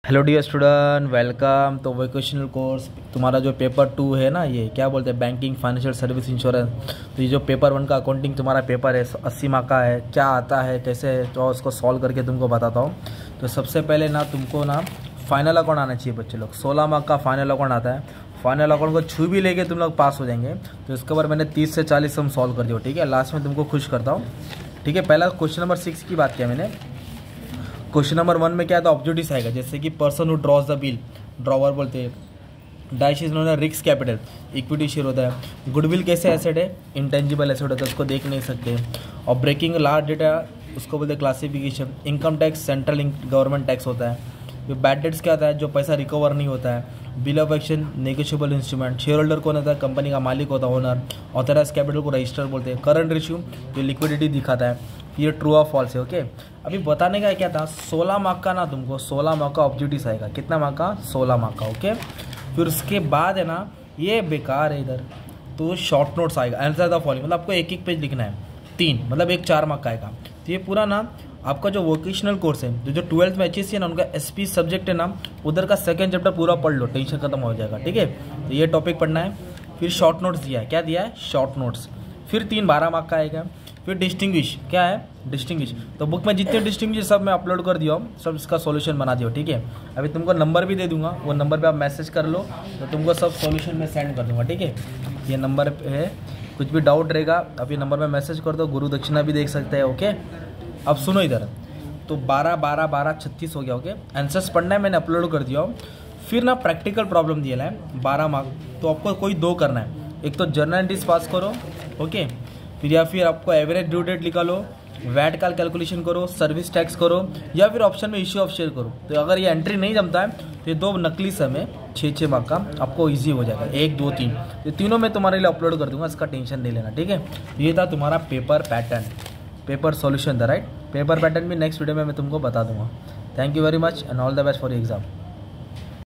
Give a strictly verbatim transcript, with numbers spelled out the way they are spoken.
Hello dear student, welcome. तो vocational course तुम्हारा जो पेपर टू है ना, ये क्या बोलते हैं, बैंकिंग, फाइनेंशियल सर्विस, इंश्योरेंस। तो ये जो पेपर वन का अकाउंटिंग तुम्हारा पेपर है, अस्सी मार्क का है। क्या आता है, कैसे है, तो उसको सॉल्व करके तुमको बताता हूँ। तो सबसे पहले ना तुमको ना फाइनल अकाउंट आना चाहिए बच्चे लोग। सोलह मार्क का फाइनल अकाउंट आता है। फाइनल अकाउंट को छू भी लेके तुम लोग पास हो जाएंगे। तो इसके बाद मैंने तीस से चालीस हम सॉल्व कर दिया, ठीक है। लास्ट में तुमको खुश करता हूँ, ठीक है। पहला क्वेश्चन नंबर सिक्स की बात किया मैंने। क्वेश्चन नंबर वन में क्या था, ऑब्जेक्टिव्स आएगा, जैसे कि person who draws the bill, drawer बोलते हैं। Dash is known as risk capital, equity share होता है। गुडविल कैसे एसेट है, इंटेंजिबल एसेट होता है, उसको देख नहीं सकते। और ब्रेकिंग लार्ज डेटा, उसको बोलते हैं classification. Income tax central government tax होता है। ये बैड डेट्स क्या होता है, जो पैसा रिकवर नहीं होता है। Bill of action, negotiable instrument. Share holder कौन होता है, कंपनी का मालिक होता है, ओनर। ऑथराइज कैपिटल को रजिस्टर बोलते हैं। करंट रेशियो, जो लिक्विडिटी दिखाता है। ये ट्रू और फॉल्स है, ओके। अभी बताने का क्या था, सोलह मार्क का ना तुमको सोलह मार्क का ऑब्जेक्टिव आएगा। कितना मार्क का, सोलह मार्क का, ओके। फिर उसके बाद है ना, ये बेकार है इधर, तो शॉर्ट नोट्स आएगा। आंसर द फॉलोइंग, मतलब आपको एक एक पेज लिखना है, तीन, मतलब एक चार मार्क का आएगा। तो ये पूरा ना आपका जो वोकेशनल कोर्स है, जो जो ट्वेल्थ में एच एस सी है ना, उनका एस पी सब्जेक्ट है ना, उधर का सेकंड चैप्टर पूरा पढ़ लो, टेंशन खत्म हो जाएगा, ठीक है। तो ये टॉपिक पढ़ना है। फिर शॉर्ट नोट्स दिया है, क्या दिया है, शॉर्ट नोट्स। फिर तीन बारह मार्क का आएगा। फिर डिस्टिंग्विश, क्या है, डिस्टिंग्विश। तो बुक में जितने डिस्टिंग्विश सब मैं अपलोड कर दिया हूँ, सब इसका सॉल्यूशन बना दिया, ठीक है। अभी तुमको नंबर भी दे दूंगा, वो नंबर पे आप मैसेज कर लो, तो तुमको सब सॉल्यूशन में सेंड कर दूंगा, ठीक है। ये नंबर पे है, कुछ भी डाउट रहेगा अभी नंबर में मैसेज कर दो। गुरु दक्षिणा भी देख सकते हैं, ओके। अब सुनो इधर, तो बारह बारह बारह छत्तीस हो गया, ओके। आंसर्स पढ़ना है, मैंने अपलोड कर दिया हूँ। फिर ना प्रैक्टिकल प्रॉब्लम दिया है बारह मार्क, तो आपको कोई दो करना है। एक तो जनरल एंट्रीज पास करो, ओके। फिर या फिर आपको एवरेज ड्यू डेट निकालो, वैट का कैलकुलेशन करो, सर्विस टैक्स करो, या फिर ऑप्शन में इश्यू ऑफ शेयर करो। तो अगर ये एंट्री नहीं जमता है तो ये दो नकली सम है, छः छः मार्क का, आपको इजी हो जाएगा। एक दो तीन, ये तीनों मैं तुम्हारे लिए अपलोड कर दूंगा, इसका टेंशन नहीं लेना, ठीक है। ये था तुम्हारा पेपर पैटर्न, पेपर सॉल्यूशन था, राइट। पेपर पैटर्न भी नेक्स्ट वीडियो में मैं तुमको बता दूंगा। Thank you very much and all the best for exam.